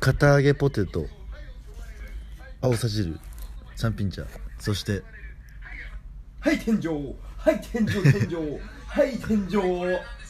堅揚げポテト、青さ汁、三品茶、そしてはい天井、はい天井天井、はい天井。